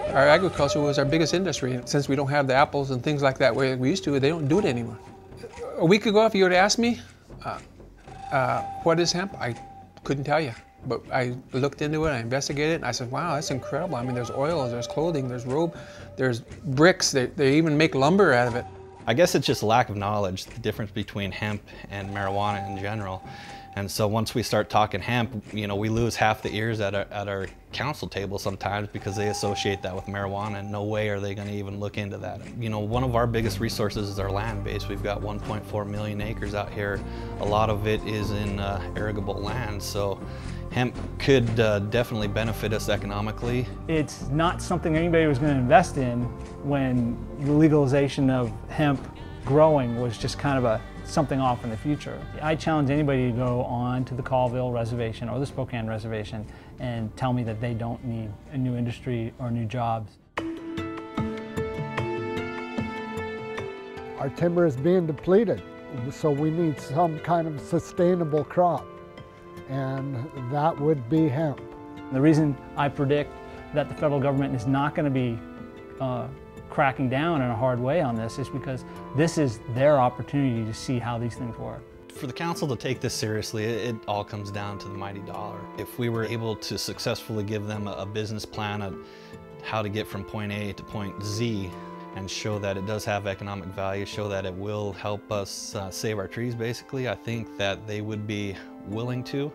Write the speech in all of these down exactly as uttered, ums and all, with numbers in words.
Our agriculture was our biggest industry. Since we don't have the apples and things like that where we used to, they don't do it anymore. A week ago, if you would have asked me, uh, uh, what is hemp? I couldn't tell you. But I looked into it, I investigated it, and I said, wow, that's incredible. I mean, there's oils, there's clothing, there's rope, there's bricks, they, they even make lumber out of it. I guess it's just lack of knowledge, the difference between hemp and marijuana in general. And so once we start talking hemp, you know, we lose half the ears at our, at our council table sometimes because they associate that with marijuana, and no way are they going to even look into that. You know, one of our biggest resources is our land base. We've got one point four million acres out here. A lot of it is in uh, arable land, so hemp could uh, definitely benefit us economically. It's not something anybody was going to invest in when the legalization of hemp growing was just kind of a something off in the future. I challenge anybody to go on to the Colville Reservation or the Spokane Reservation and tell me that they don't need a new industry or new jobs. Our timber is being depleted, so we need some kind of sustainable crop, and that would be hemp. The reason I predict that the federal government is not going to be uh, cracking down in a hard way on this is because this is their opportunity to see how these things work. For the council to take this seriously, it, it all comes down to the mighty dollar. If we were able to successfully give them a, a business plan of how to get from point A to point Z and show that it does have economic value, show that it will help us uh, save our trees basically, I think that they would be willing to.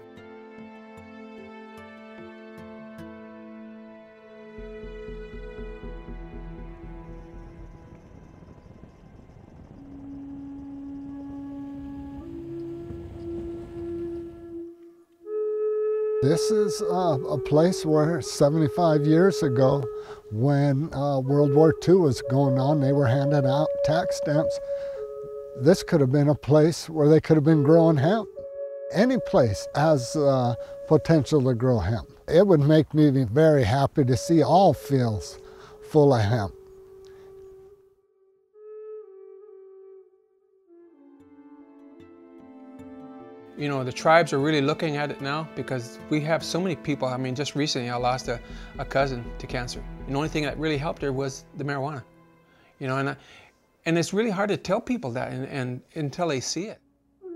This is uh, a place where seventy-five years ago, when uh, World War Two was going on, they were handing out tax stamps. This could have been a place where they could have been growing hemp. Any place has uh, potential to grow hemp. It would make me very happy to see all fields full of hemp. You know, the tribes are really looking at it now because we have so many people. I mean, just recently I lost a, a cousin to cancer. And the only thing that really helped her was the marijuana. You know, and, I, and it's really hard to tell people that and, and, until they see it.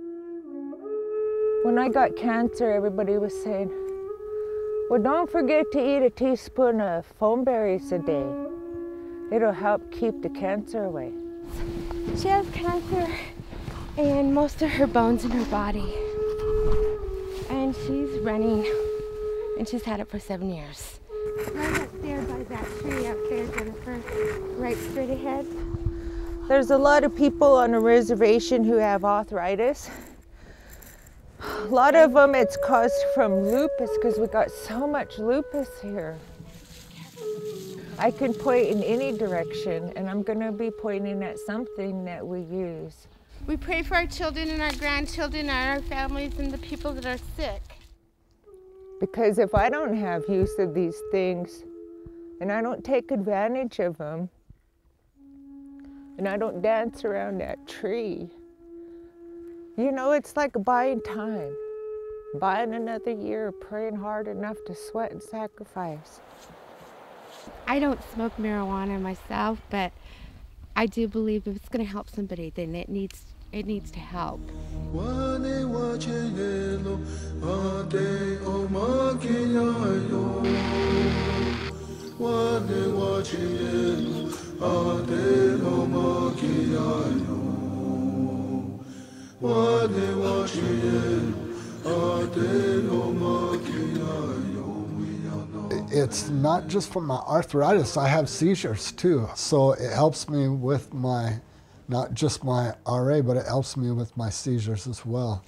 When I got cancer, everybody was saying, well, don't forget to eat a teaspoon of foam berries a day. It'll help keep the cancer away. She has cancer and most of her bones in her body. And she's running, and she's had it for seven years. Right up there by that tree up there, Jennifer, right straight ahead. There's a lot of people on a reservation who have arthritis. A lot of them it's caused from lupus because we got so much lupus here. I can point in any direction, and I'm going to be pointing at something that we use. We pray for our children and our grandchildren and our families and the people that are sick. Because if I don't have use of these things, and I don't take advantage of them, and I don't dance around that tree, you know, it's like buying time. Buying another year, praying hard enough to sweat and sacrifice. I don't smoke marijuana myself, but I do believe if it's going to help somebody, then it needs It needs to help. It's not just for my arthritis, I have seizures too. So it helps me with my not just my R A, but it helps me with my seizures as well.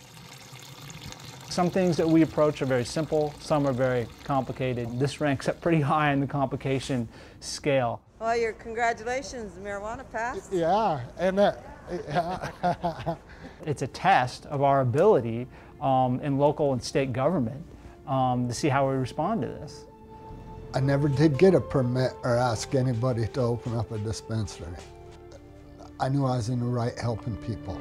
Some things that we approach are very simple, some are very complicated. This ranks up pretty high in the complication scale. Well, your congratulations, the marijuana passed. Yeah, and that, yeah. It's a test of our ability um, in local and state government um, to see how we respond to this. I never did get a permit or ask anybody to open up a dispensary. I knew I was in the right helping people.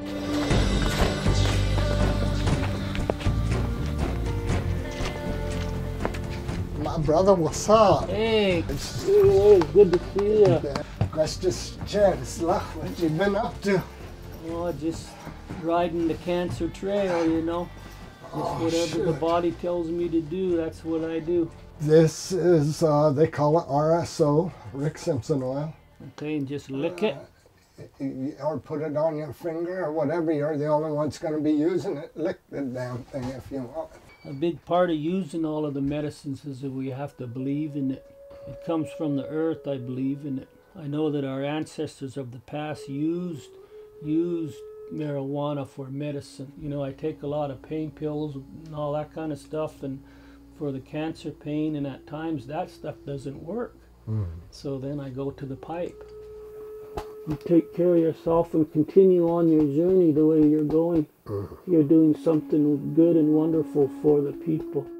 brother, what's up? Hey, hey, good to see you. Questions, Chance, what you been up to? Oh, just riding the cancer trail, you know. Just Oh, whatever shit. the body tells me to do, that's what I do. This is, uh, they call it R S O, Rick Simpson oil. Okay, and just lick it. Or put it on your finger or whatever. You're the only one that's going to be using it. Lick the damn thing if you want. A big part of using all of the medicines is that we have to believe in it. It comes from the earth, I believe in it. I know that our ancestors of the past used used marijuana for medicine. You know, I take a lot of pain pills and all that kind of stuff, and for the cancer pain, and at times that stuff doesn't work. Mm. So then I go to the pipe. You take care of yourself and continue on your journey the way you're going. Mm. You're doing something good and wonderful for the people.